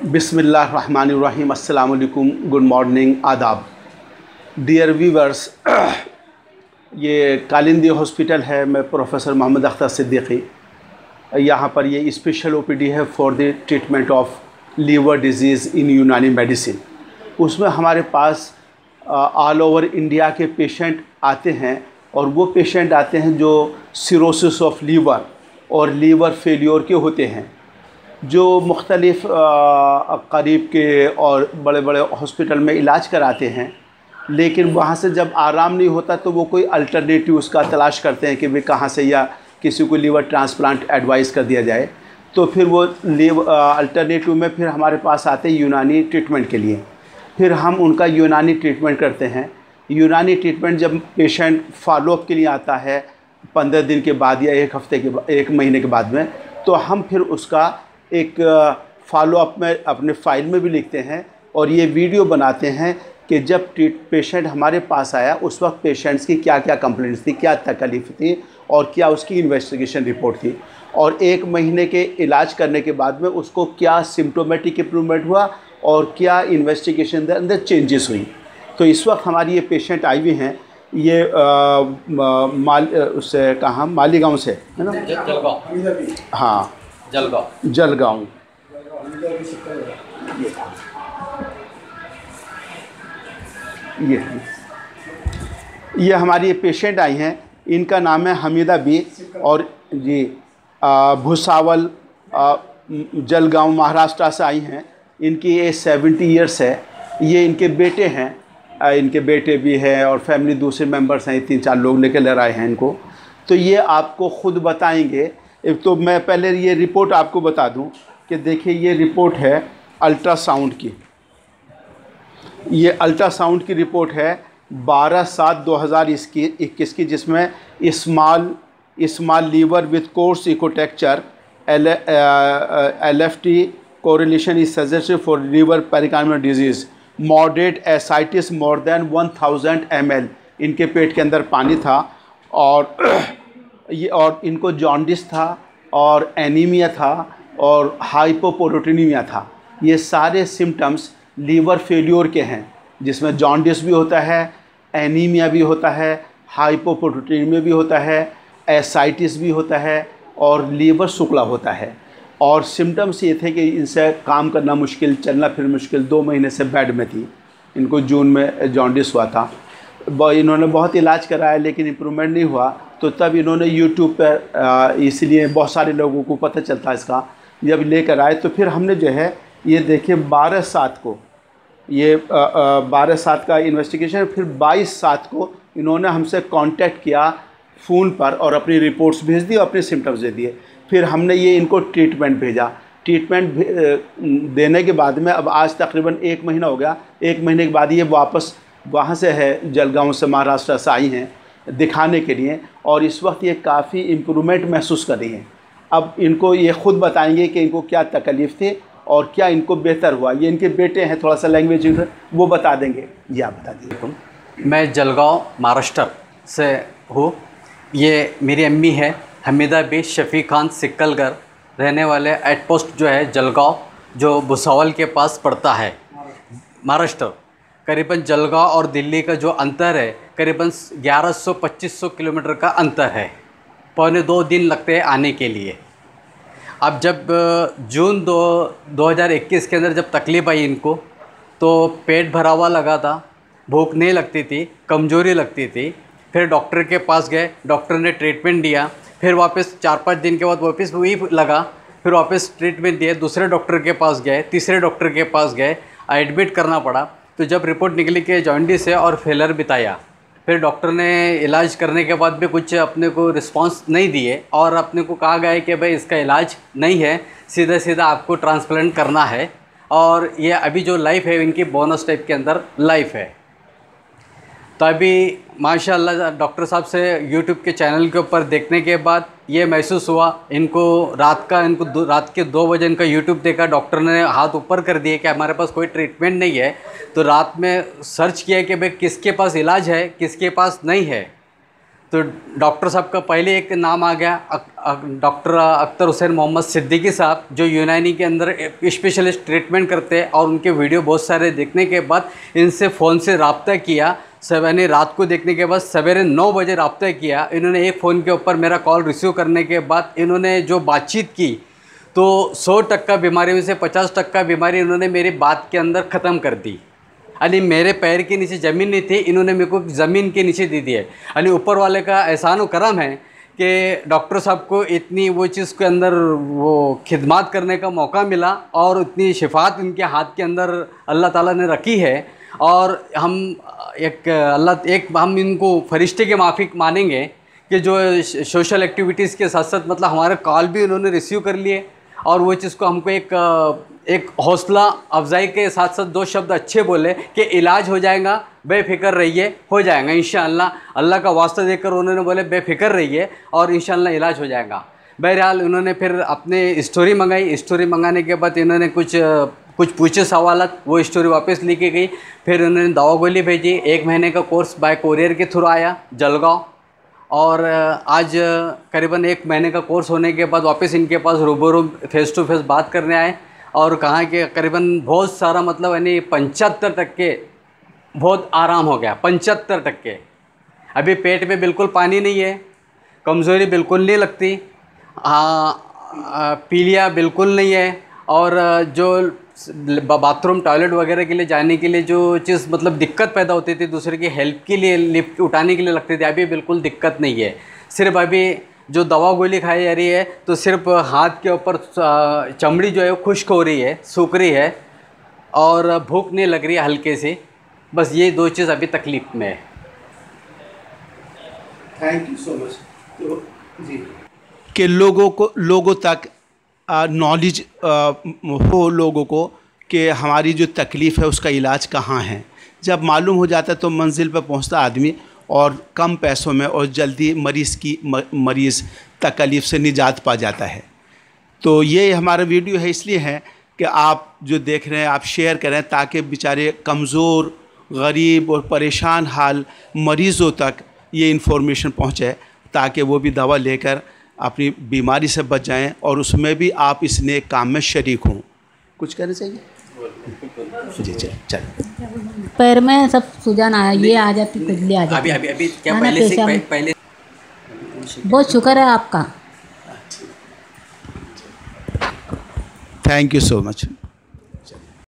बिस्मिल्लाहिर्रहमानिर्रहीम, अस्सलाम वालेकुम, गुड मॉर्निंग, आदाब। डियर व्यूवर्स, ये कालिंदी हॉस्पिटल है। मैं प्रोफेसर मोहम्मद अख्तर सिद्दीकी। यहाँ पर ये स्पेशल ओपीडी है for the treatment of liver disease in Unani medicine. उसमें हमारे पास ऑल ओवर इंडिया के पेशेंट आते हैं, और वो पेशेंट आते हैं जो सिरोसिस ऑफ लीवर और लीवर फेलियोर के होते हैं, जो मुख्तलिफ़ करीब के और बड़े बड़े हॉस्पिटल में इलाज कराते हैं, लेकिन वहाँ से जब आराम नहीं होता तो वो कोई अल्टरनेटिव उसका तलाश करते हैं कि भाई कहाँ से या किसी को लीवर ट्रांसप्लांट एडवाइस कर दिया जाए। तो फिर वो अल्टरनेटिव में फिर हमारे पास आते हैं यूनानी ट्रीटमेंट के लिए। फिर हम उनका यूनानी ट्रीटमेंट करते हैं। यूनानी ट्रीटमेंट जब पेशेंट फॉलोअप के लिए आता है 15 दिन के बाद या एक हफ़्ते के बाद, 1 महीने के बाद में, तो हम फिर उसका एक फॉलोअप में अपने फ़ाइल में भी लिखते हैं और ये वीडियो बनाते हैं कि जब पेशेंट हमारे पास आया उस वक्त पेशेंट्स की क्या क्या कंप्लेंट्स थी, क्या तकलीफ़ थी और क्या उसकी इन्वेस्टिगेशन रिपोर्ट थी, और 1 महीने के इलाज करने के बाद में उसको क्या सिम्टोमेटिक इम्प्रूवमेंट हुआ और क्या इन्वेस्टिगेशन के अंदर चेंजेस हुई। तो इस वक्त हमारी ये पेशेंट आई हुई हैं, ये उससे कहाँ, मालीगांव से है ना, जलगांव। हाँ, जलगांव। ये हमारी पेशेंट आई हैं, इनका नाम है हमीदा बी, और जी भुसावल जलगांव महाराष्ट्र से आई हैं। इनकी एज 70 ईयर्स है। ये इनके बेटे हैं, इनके बेटे भी हैं और फैमिली दूसरे मेंबर्स हैं, 3-4 लोग लेकर ले आए हैं इनको। तो ये आपको ख़ुद बताएंगे। तो मैं पहले ये रिपोर्ट आपको बता दूं कि देखिए, ये रिपोर्ट है अल्ट्रासाउंड की। ये अल्ट्रासाउंड की रिपोर्ट है 12/7/2021 की, जिसमें small liver with coarse echotexture LFT correlation is suggested for liver pericardial disease, moderate ascites more than 1000 ml। इनके पेट के अंदर पानी था और इनको जॉन्डिस था और एनीमिया था और हाइपोप्रोटीनीमिया था। ये सारे सिम्टम्स लीवर फेल्योर के हैं, जिसमें जॉन्डिस भी होता है, एनीमिया भी होता है, हाइपोप्रोटीनीमिया भी होता है, एसाइटिस भी होता है और लीवर शुक्ला होता है। और सिम्टम्स ये थे कि इनसे काम करना मुश्किल, चलना फिर मुश्किल, 2 महीने से बेड में थी। इनको जून में जॉन्डिस हुआ था। इन्होंने बहुत इलाज कराया लेकिन इम्प्रूवमेंट नहीं हुआ। तो तब इन्होंने यूट्यूब पर, इसलिए बहुत सारे लोगों को पता चलता है इसका, जब लेकर आए तो फिर हमने जो है ये देखिए 12/7 को, ये 12/7 का इन्वेस्टिगेशन, फिर 22/7 को इन्होंने हमसे कांटेक्ट किया फ़ोन पर और अपनी रिपोर्ट्स भेज दी और अपने सिम्टम्स दे दिए। फिर हमने ये इनको ट्रीटमेंट भेजा। ट्रीटमेंट देने के बाद में अब आज तकरीबन 1 महीना हो गया। 1 महीने के बाद ये वापस वहाँ से है, जलगांव से, महाराष्ट्र से आई हैं दिखाने के लिए, और इस वक्त ये काफ़ी इम्प्रूवमेंट महसूस कर रही हैं। अब इनको ये ख़ुद बताएंगे कि इनको क्या तकलीफ़ थी और क्या इनको बेहतर हुआ। ये इनके बेटे हैं, थोड़ा सा लैंग्वेज वो बता देंगे। ये आप बता दीजिए। मैं जलगांव महाराष्ट्र से हूँ। ये मेरी अम्मी है हमीदा बी शफ़ी खान सिक्कलगर, रहने वाले एट पोस्ट जो है जलगांव, जो भुसावल के पास पड़ता है, महाराष्ट्र। करीबन जलगांव और दिल्ली का जो अंतर है करीबन 1100-2500 किलोमीटर का अंतर है। 1.25 दिन लगते हैं आने के लिए। अब जब जून 2021 के अंदर जब तकलीफ़ आई इनको, तो पेट भरा हुआ लगा था, भूख नहीं लगती थी, कमज़ोरी लगती थी। फिर डॉक्टर के पास गए, डॉक्टर ने ट्रीटमेंट दिया। फिर वापस 4-5 दिन के बाद वापस वही लगा, फिर वापस ट्रीटमेंट दिया। दूसरे डॉक्टर के पास गए, तीसरे डॉक्टर के पास गए, एडमिट करना पड़ा। तो जब रिपोर्ट निकली कि जॉन्डिस है और फेलर बताया, फिर डॉक्टर ने इलाज करने के बाद भी कुछ अपने को रिस्पांस नहीं दिए और अपने को कहा गया कि भाई इसका इलाज नहीं है, सीधा आपको ट्रांसप्लांट करना है। और ये अभी जो लाइफ है इनकी बोनस टाइप के अंदर लाइफ है। तो अभी माशाल्लाह डॉक्टर साहब से यूट्यूब के चैनल के ऊपर देखने के बाद ये महसूस हुआ, इनको रात के 2 बजे इनका यूट्यूब देखा, डॉक्टर ने हाथ ऊपर कर दिए कि हमारे पास कोई ट्रीटमेंट नहीं है। तो रात में सर्च किया कि भाई किसके पास इलाज है, किसके पास नहीं है। तो डॉक्टर साहब का पहले एक नाम आ गया, डॉक्टर अख्तर हुसैन मोहम्मद सिद्दीकी साहब, जो यूनानी के अंदर स्पेशलिस्ट ट्रीटमेंट करते हैं। और उनके वीडियो बहुत सारे देखने के बाद इनसे फ़ोन से रब्ता किया। मैंने रात को देखने के बाद सवेरे 9 बजे रब्ता किया। इन्होंने एक फ़ोन के ऊपर मेरा कॉल रिसीव करने के बाद इन्होंने जो बातचीत की, तो 100% बीमारी में से 50% बीमारी इन्होंने मेरी बात के अंदर ख़त्म कर दी। यानी मेरे पैर के नीचे ज़मीन नहीं थी, इन्होंने मेरे को ज़मीन के नीचे दे दी है। यानी ऊपर वाले का एहसान व करम है कि डॉक्टर साहब को इतनी वो चीज़ के अंदर वो खिदमत करने का मौका मिला और इतनी शिफात इनके हाथ के अंदर अल्लाह ताला ने रखी है। और हम हम इनको फरिश्ते के माफिक मानेंगे कि जो सोशल एक्टिविटीज़ के साथ साथ मतलब हमारे कॉल भी उन्होंने रिसीव कर लिए और वो चीज़ को हमको एक हौसला अफजाई के साथ साथ 2 शब्द अच्छे बोले कि इलाज हो जाएगा, बेफिक्र रहिए, हो जाएगा इंशाअल्लाह। अल्लाह का वास्ता देकर उन्होंने बोले बेफिक्र रहिए और इंशाअल्लाह इलाज हो जाएगा। बहरहाल उन्होंने फिर अपने स्टोरी मंगाई। स्टोरी मंगाने के बाद इन्होंने कुछ पूछे सवालात, वो स्टोरी वापस लेके गई। फिर उन्होंने दवा गोली भेजी। 1 महीने का कोर्स बाय कोरियर के थ्रू आया जलगांव। और आज करीबन 1 महीने का कोर्स होने के बाद वापस इनके पास रूबरू फेस टू फेस बात करने आए और कहा कि करीबन बहुत सारा मतलब यानी 75% बहुत आराम हो गया। 75%। अभी पेट में बिल्कुल पानी नहीं है, कमज़ोरी बिल्कुल नहीं लगती, पीलिया बिल्कुल नहीं है, और जो बाथरूम टॉयलेट वगैरह के लिए जाने के लिए जो चीज़ मतलब दिक्कत पैदा होती थी, दूसरे की हेल्प के लिए लिफ्ट उठाने के लिए लगती थी, अभी बिल्कुल दिक्कत नहीं है। सिर्फ अभी जो दवा गोली खाई जा रही है तो सिर्फ हाथ के ऊपर चमड़ी जो है वो खुश्क हो रही है, सूख रही है और भूख नहीं लग रही है हल्के से। बस ये 2 चीज़ अभी तकलीफ में है। Thank you so much. तो जी कि लोगों तक नॉलेज हो लोगों को कि हमारी जो तकलीफ़ है उसका इलाज कहाँ है। जब मालूम हो जाता है तो मंजिल पर पहुंचता आदमी और कम पैसों में और जल्दी मरीज़ तकलीफ़ से निजात पा जाता है। तो ये हमारा वीडियो है इसलिए है कि आप जो देख रहे हैं आप शेयर करें ताकि बेचारे कमज़ोर, गरीब और परेशान हाल मरीज़ों तक ये इन्फॉर्मेशन पहुँचे ताकि वो भी दवा लेकर अपनी बीमारी से बच जाएं और उसमें भी आप इस नेक काम में शरीक हों। कुछ कहना चाहिए? जी चल। पैर में सब सूजन आया, ये आ जाती खुजली आ जाती। अभी क्या पहले बहुत शुक्र है आपका। Thank you so much.